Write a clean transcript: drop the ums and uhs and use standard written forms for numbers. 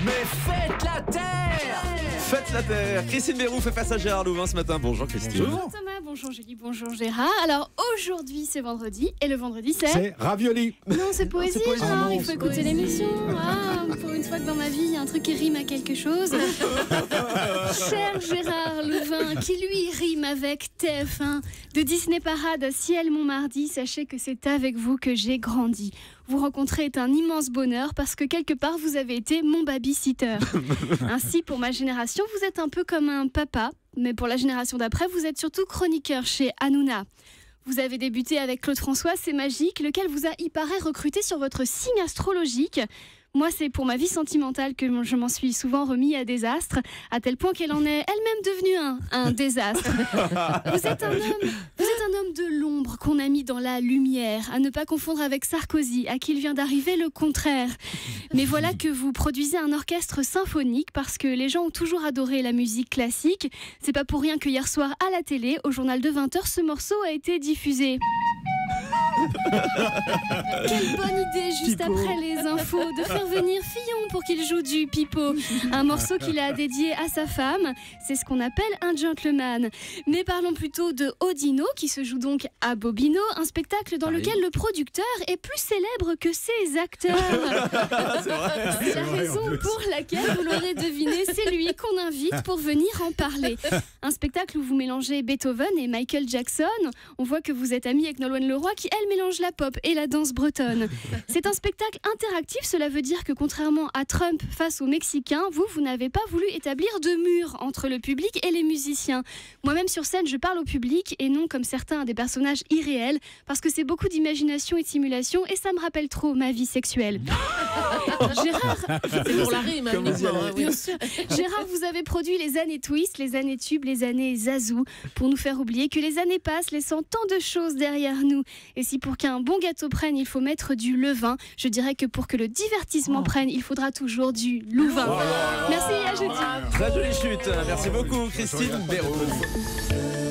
Mais faites la terre! Faites la terre. Christine Béroux fait face à Gérard Louvain ce matin. Bonjour Christine. Bonjour Thomas, bonjour Julie, bonjour Gérard. Alors aujourd'hui c'est vendredi et le vendredi C'est ravioli. Non, c'est poésie, poésie. Gérard, Ah non, il faut c'est écouter poésie. l'émission. Ah, pour une fois que dans ma vie il y a un truc qui rime à quelque chose. Cher Gérard Louvain, qui lui rime avec TF1, de Disney Parade à Ciel Montmardi, sachez que c'est avec vous que j'ai grandi. Vous rencontrer est un immense bonheur parce que quelque part vous avez été mon babysitter. Ainsi, pour ma génération, vous êtes un peu comme un papa, mais pour la génération d'après, vous êtes surtout chroniqueur chez Hanouna. Vous avez débuté avec Claude François, c'est magique, lequel vous a, il paraît, recruté sur votre signe astrologique. Moi, c'est pour ma vie sentimentale que je m'en suis souvent remis à des astres, à tel point qu'elle en est elle-même devenue un désastre. Vous êtes un homme de l'ombre qu'on a mis dans la lumière, à ne pas confondre avec Sarkozy, à qui il vient d'arriver le contraire. Mais voilà que vous produisez un orchestre symphonique parce que les gens ont toujours adoré la musique classique. C'est pas pour rien que hier soir à la télé, au journal de 20h, ce morceau a été diffusé. Quelle bonne idée juste Pipo. après les infos de faire venir Fillon pour qu'il joue du pipeau, un morceau qu'il a dédié à sa femme. C'est ce qu'on appelle un gentleman. Mais parlons plutôt de Odino qui se joue donc à Bobino, un spectacle dans lequel le producteur est plus célèbre que ses acteurs. C'est la raison pour laquelle, vous l'aurez deviné, c'est lui qu'on invite pour venir en parler. Un spectacle où vous mélangez Beethoven et Michael Jackson. On voit que vous êtes ami avec Nolwenn Leroy qui, elle, mélange la pop et la danse bretonne. C'est un spectacle interactif, cela veut dire que contrairement à Trump face aux Mexicains, vous n'avez pas voulu établir de mur entre le public et les musiciens. Moi-même sur scène, je parle au public et non comme certains à des personnages irréels parce que c'est beaucoup d'imagination et de simulation et ça me rappelle trop ma vie sexuelle. Gérard, C'est pour la rime, hein, uniquement, hein, oui. bien sûr. Gérard, vous avez produit les années Twist, les années Tube, les années Zazou, pour nous faire oublier que les années passent, laissant tant de choses derrière nous. Et si pour qu'un bon gâteau prenne, il faut mettre du levain, je dirais que pour que le divertissement prenne, il faudra toujours du louvain. Merci, à jeudi. Très jolie chute. Merci beaucoup Christine Béroux.